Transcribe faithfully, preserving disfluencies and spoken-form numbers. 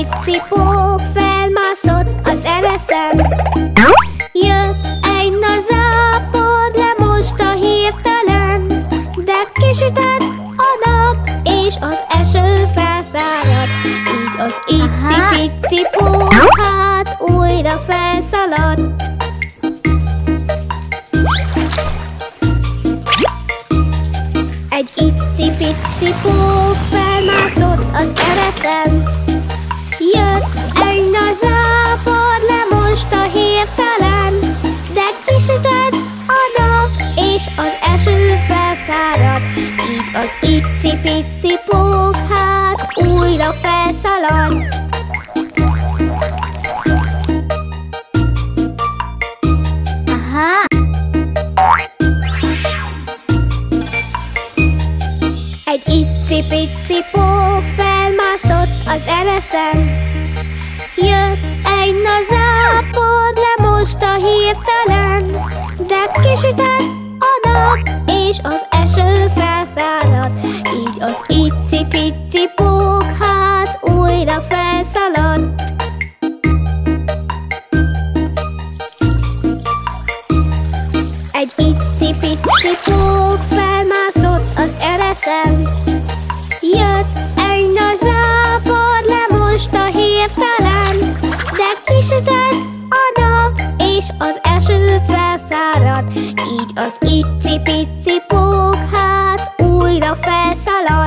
icipici pók felmászott az ereszen. Jött egy nagy zápor, lemosta hirtelen, de kisütött a nap, és az eső felszáradt. Így az icipici pók hát újra felszaladt. Egy icipici pók felmászott az ereszen. Jött egy nagy zápor, lemosta hirtelen, de kisütött a nap, és az eső felszáradt. Így az icipici pók hát újra felszaladt. Aha! Egy icipici pók felmászott az ereszen. Jött egy nagy zápor, lemosta hirtelen, de kisütött a nap, és az eső felszáradt. Így az icipici pók hát újra felszaladt. Egy icipici pók felmászott az ereszen. Jött egy nagy zápor, lemosta hirtelen, de kisütött a nap, és az eső felszáradt. Így az icipici pók hát újra felszaladt.